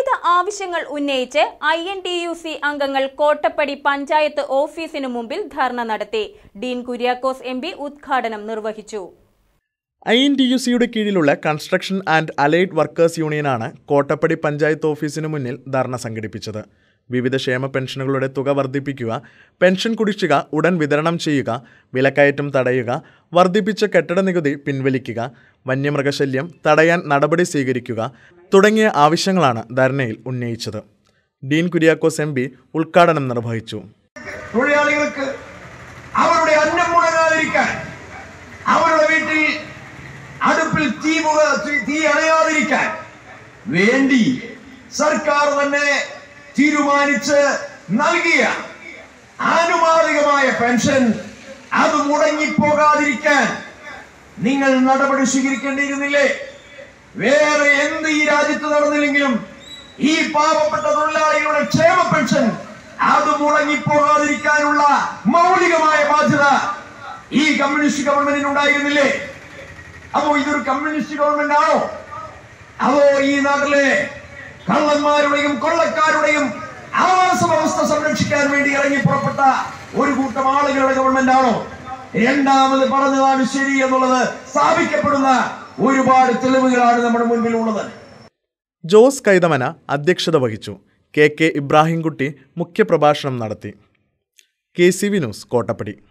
വിവിധ ആവശ്യങ്ങൾ ഉന്നയിച്ച് INTUC അംഗങ്ങൾ കോട്ടപ്പടി പഞ്ചായത്ത് ഓഫീസിനു മുമ്പിൽ ധർണ നടത്തി. ഡീൻ കുര്യാക്കോസ് MP ഉദ്ഘാടനം നിർവഹിച്ചു. INTUCയുടെ കീഴിലുള്ള കൺസ്ട്രക്ഷൻ ആൻഡ് അലൈഡ് വർക്കേഴ്സ് യൂണിയനാണ് കോട്ടപ്പടി പഞ്ചായത്ത് ഓഫീസിനു മുന്നിൽ ധർണ സംഘടിപ്പിച്ചത്. വിവിധ ക്ഷേമ പെൻഷനുകളുടെ തുക വർദ്ധിപ്പിക്കുക, പെൻഷൻ കുടിശ്ശിക ഉടൻ വിതരണം ചെയ്യുക, വിലക്കയറ്റം തടയുക, വർദ്ധിപ്പിച്ച കെട്ടിട നികുതി പിൻവലിക്കുക, വന്യമൃഗശല്യം തടയാൻ നടപടി സ്വീകരിക്കുക തുടങ്ങിയ ആവശ്യങ്ങളാണ് ധർണയിൽ ഉന്നയിച്ചത്. ഡീൻ കുര്യാക്കോസ് MP ഉദ്ഘാടനം നിർവഹിച്ചു. തൊഴിലാളികൾക്ക് അവരുടെ അന്നം മുടങ്ങാതിരിക്കാൻ, അവരുടെ വീട്ടിൽ അടുപ്പിൽ തീ അണയാതിരിക്കാൻ വേണ്ടി സർക്കാർ തന്നെ തീരുമാനിച്ച് നൽകിയ ആനുപാതികമായ പെൻഷൻ അത് മുടങ്ങിപ്പോകാതിരിക്കാൻ നിങ്ങൾ നടപടി സ്വീകരിക്കേണ്ടിയിരുന്നില്ലേ? വേറെ എന്ത് ഈ രാജ്യത്ത് നടന്നില്ലെങ്കിലും ഈ പാവപ്പെട്ട തൊഴിലാളികളുടെ ക്ഷേമ പെൻഷൻ അത് മുടങ്ങിപ്പോകാതിരിക്കാനുള്ള മൗലികമായ ബാധ്യത ഈ കമ്മ്യൂണിസ്റ്റ് ഗവൺമെന്റിന് ഉണ്ടായിരുന്നില്ലേ? അപ്പോ ഇതൊരു കമ്മ്യൂണിസ്റ്റ് ഗവൺമെന്റ് ആണോ? അതോ ഈ നാട്ടിലെ കള്ളന്മാരുടെയും കൊള്ളക്കാരുടെയും ആവാസ വ്യവസ്ഥ സംരക്ഷിക്കാൻ വേണ്ടി ഇറങ്ങി പുറപ്പെട്ട ഒരു കൂട്ടം ആളുകളുടെ ഗവൺമെന്റ് ആണോ? രണ്ടാമത് പറഞ്ഞതാണ് ശരി എന്നുള്ളത് സ്ഥാപിക്കപ്പെടുന്ന ഒരുപാട് തെളിവുകളാണ് നമ്മുടെ മുൻപിൽ ഉള്ളത്. ജോസ് കൈതമന അധ്യക്ഷത വഹിച്ചു. KK ഇബ്രാഹിംകുട്ടി മുഖ്യപ്രഭാഷണം നടത്തി. KCV news Kottappadi.